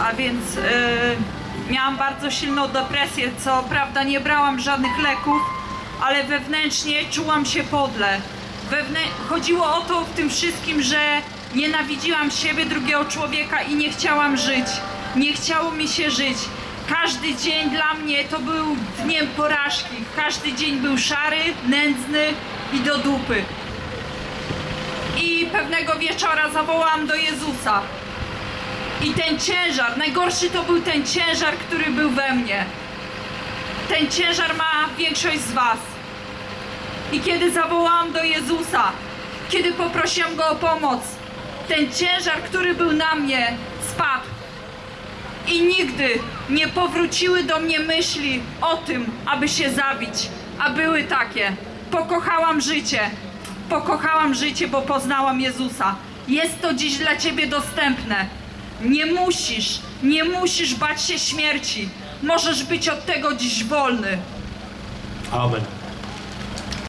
a więc miałam bardzo silną depresję, co prawda nie brałam żadnych leków, ale wewnętrznie czułam się podle. Chodziło o to w tym wszystkim, że nienawidziłam siebie, drugiego człowieka i nie chciałam żyć. Nie chciało mi się żyć. Każdy dzień dla mnie to był dniem porażki. Każdy dzień był szary, nędzny i do dupy. I pewnego wieczora zawołałam do Jezusa. I ten ciężar, najgorszy to był ten ciężar, który był we mnie. Ten ciężar ma większość z was. I kiedy zawołałam do Jezusa, kiedy poprosiłam Go o pomoc, ten ciężar, który był na mnie, spadł. I nigdy nie powróciły do mnie myśli o tym, aby się zabić. A były takie. Pokochałam życie, bo poznałam Jezusa. Jest to dziś dla ciebie dostępne. Nie musisz bać się śmierci. Możesz być od tego dziś wolny. Amen.